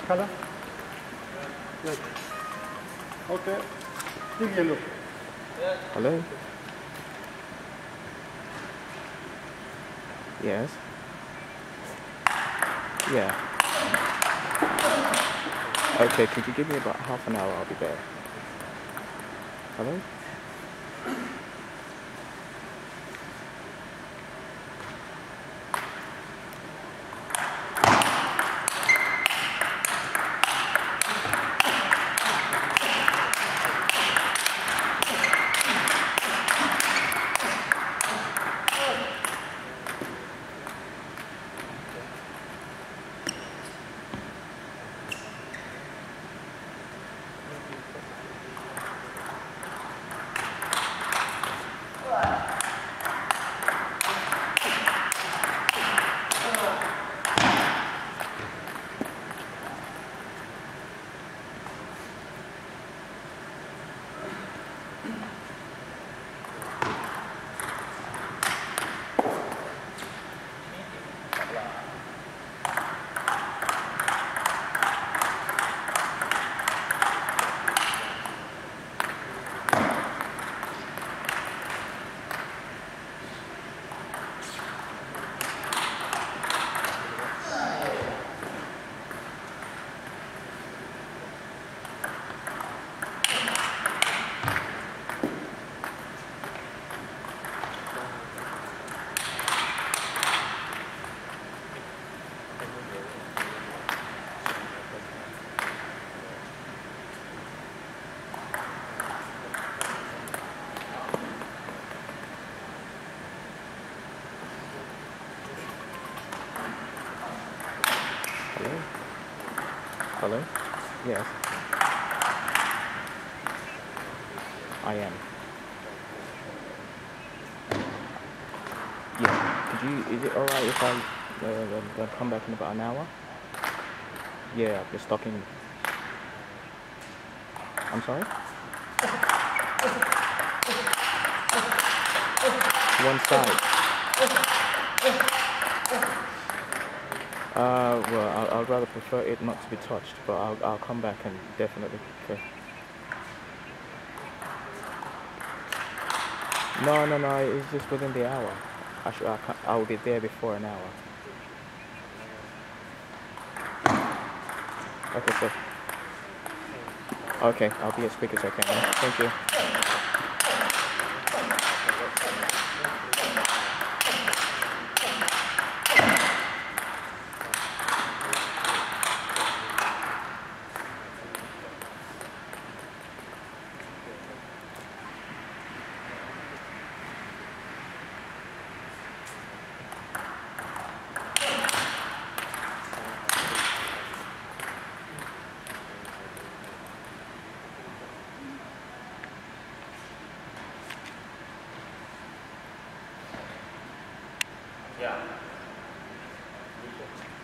Color? Yes. Okay. Big yellow. Hello? Yes. Yeah. Okay, could you give me about half an hour? I'll be there. Hello? Hello? Hello? Yes. I am. Yeah. Is it alright if I come back in about an hour? Yeah, I'm just talking. I'm sorry? One side. Well, I'd rather prefer it not to be touched, but I'll come back and definitely. Okay. No, it's just within the hour. I'll be there before an hour. Okay, sir. Okay, I'll be as quick as I can. Yeah? Thank you. Yeah.